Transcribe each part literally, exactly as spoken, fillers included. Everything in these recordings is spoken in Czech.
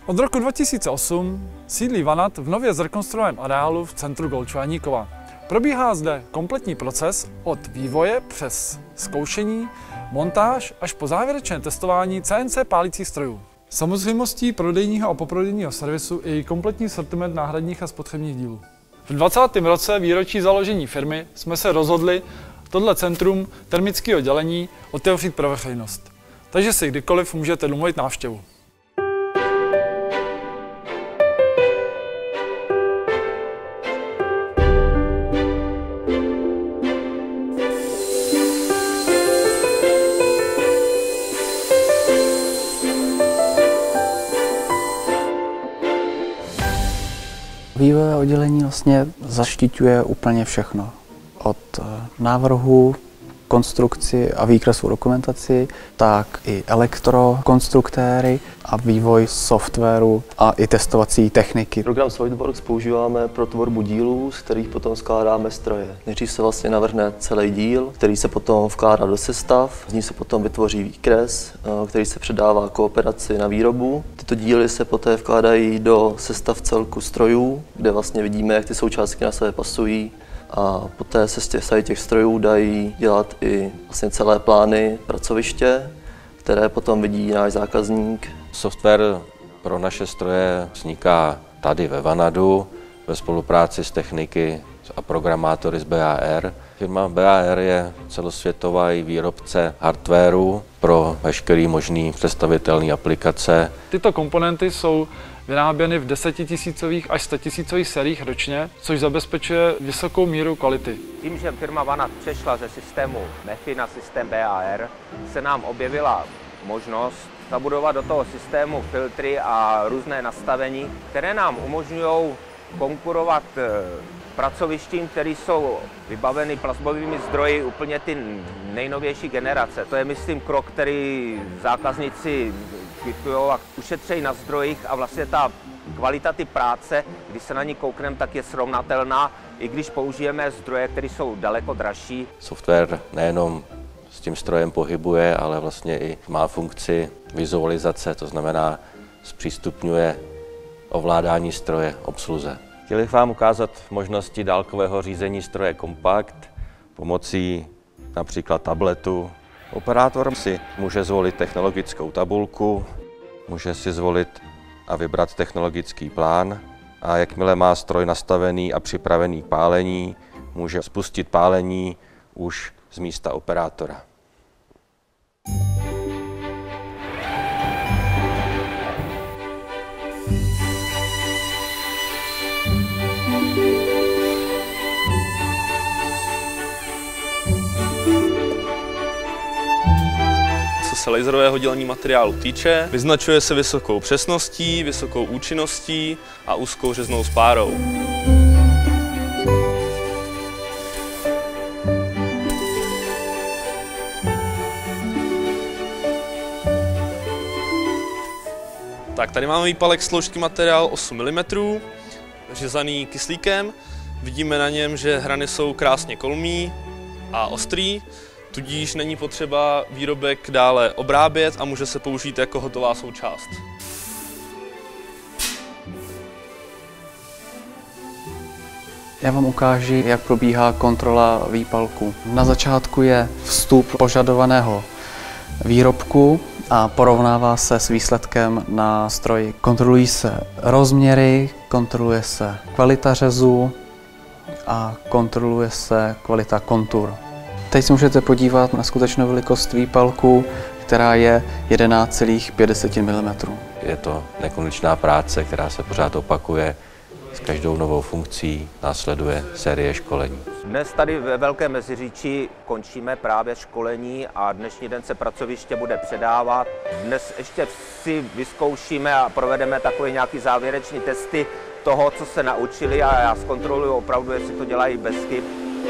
Od roku dva tisíce osm sídlí Vanad v nově zrekonstruovaném areálu v centru Golčovaníkova. Probíhá zde kompletní proces od vývoje přes zkoušení, montáž až po závěrečné testování C N C pálících strojů. Samozřejmostí prodejního a poprodejního servisu je i kompletní sortiment náhradních a spotřebních dílů. V dvacátém roce výročí založení firmy jsme se rozhodli tohle centrum termického dělení otevřít pro veřejnost. Takže si kdykoliv můžete domluvit návštěvu. Vývojové oddělení vlastně zaštiťuje úplně všechno. Od návrhu, konstrukci a výkresu dokumentaci, tak i elektrokonstruktéry a vývoj softwaru a i testovací techniky. Program SolidWorks používáme pro tvorbu dílů, z kterých potom skládáme stroje. Nejdřív se vlastně navrhne celý díl, který se potom vkládá do sestav, z ní se potom vytvoří výkres, který se předává kooperaci na výrobu. Tyto díly se poté vkládají do sestav celku strojů, kde vlastně vidíme, jak ty součástky na sebe pasují. A poté se z těch, těch strojů dají dělat i vlastně celé plány pracoviště, které potom vidí náš zákazník. Software pro naše stroje vzniká tady ve Vanadu ve spolupráci s techniky a programátory z B A R. Firma B A R je celosvětový výrobce hardwaru pro veškeré možné představitelné aplikace. Tyto komponenty jsou vyráběny v desetitisícových až statisícových sériích ročně, což zabezpečuje vysokou míru kvality. Tím, že firma Vanad přešla ze systému M E F I na systém B A R, se nám objevila možnost zabudovat do toho systému filtry a různé nastavení, které nám umožňují konkurovat pracovištím, které jsou vybaveny plazmovými zdroji úplně ty nejnovější generace. To je, myslím, krok, který zákazníci kvitují a ušetří na zdrojích a vlastně ta kvalita ty práce, když se na ní koukneme, tak je srovnatelná, i když použijeme zdroje, které jsou daleko dražší. Software nejenom s tím strojem pohybuje, ale vlastně i má funkci vizualizace, to znamená zpřístupňuje ovládání stroje obsluze. Chtěli bych vám ukázat možnosti dálkového řízení stroje Kompakt pomocí například tabletu. Operátor si může zvolit technologickou tabulku, může si zvolit a vybrat technologický plán a jakmile má stroj nastavený a připravený k pálení, může spustit pálení už z místa operátora. Co se laserového dělení materiálu týče, vyznačuje se vysokou přesností, vysokou účinností a úzkou řeznou spárou. Tak tady máme výpalek složky materiál osm milimetrů, řezaný kyslíkem. Vidíme na něm, že hrany jsou krásně kolmý a ostrý, tudíž není potřeba výrobek dále obrábět a může se použít jako hotová součást. Já vám ukážu, jak probíhá kontrola výpalku. Na začátku je vstup požadovaného výrobku a porovnává se s výsledkem na stroji. Kontrolují se rozměry, kontroluje se kvalita řezu a kontroluje se kvalita kontur. Teď se můžete podívat na skutečnou velikost výpalku, která je jedenáct celá pět milimetrů. Je to nekonečná práce, která se pořád opakuje. S každou novou funkcí následuje série školení. Dnes tady ve Velké Meziříčí končíme právě školení a dnešní den se pracoviště bude předávat. Dnes ještě si vyzkoušíme a provedeme takové nějaké závěreční testy toho, co se naučili a já zkontroluji opravdu, jestli to dělají bez chyb.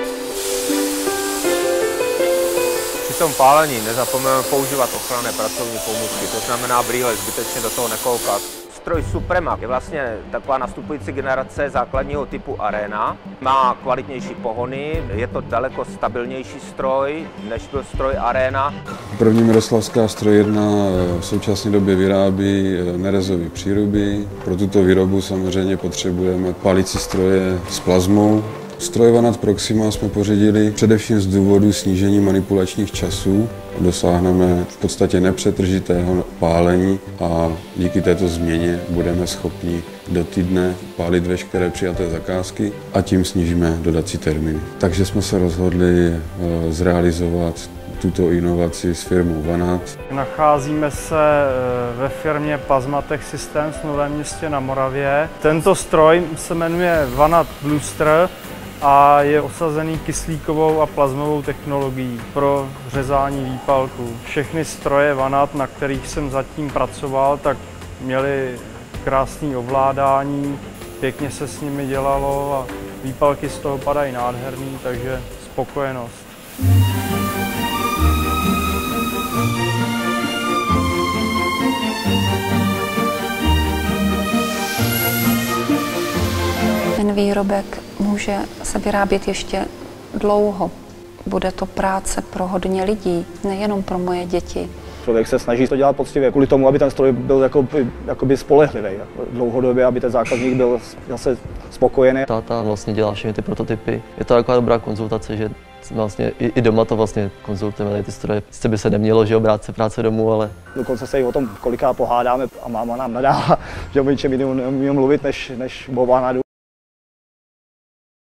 Při tom pálení nezapomeneme používat ochranné pracovní pomůcky, to znamená brýle, zbytečně do toho nekoukat. stroj Suprema je vlastně taková nastupující generace základního typu Arena. Má kvalitnější pohony, je to daleko stabilnější stroj, než byl stroj Arena. První Miroslavská strojírna v současné době vyrábí nerezové příruby. Pro tuto výrobu samozřejmě potřebujeme palicí stroje s plazmou. Stroj Vanad Proxima jsme pořídili především z důvodu snížení manipulačních časů. Dosáhneme v podstatě nepřetržitého pálení a díky této změně budeme schopni do týdne pálit veškeré přijaté zakázky a tím snížíme dodací termíny. Takže jsme se rozhodli zrealizovat tuto inovaci s firmou Vanad. Nacházíme se ve firmě Plasmatech Systems v Novém Městě na Moravě. Tento stroj se jmenuje Vanad Bluster a je osazený kyslíkovou a plazmovou technologií pro řezání výpalků. Všechny stroje Vanad, na kterých jsem zatím pracoval, tak měly krásné ovládání, pěkně se s nimi dělalo a výpalky z toho padají nádherný, takže spokojenost. Ten výrobek může se vyrábět ještě dlouho. Bude to práce pro hodně lidí, nejenom pro moje děti. Člověk se snaží to dělat poctivě, kvůli tomu, aby ten stroj byl jakoby, jakoby spolehlivý. Jako dlouhodobě, aby ten zákazník byl zase spokojený. Táta vlastně dělá všechny ty prototypy. Je to taková dobrá konzultace, že vlastně i, i doma to vlastně konzultujeme ty stroje. Sice by se nemělo, že brát se práce domů, ale... Dokonce se i o tom kolikrát pohádáme a máma nám nadává, že o ničem jiném neumím mluvit než, než o Vanadu.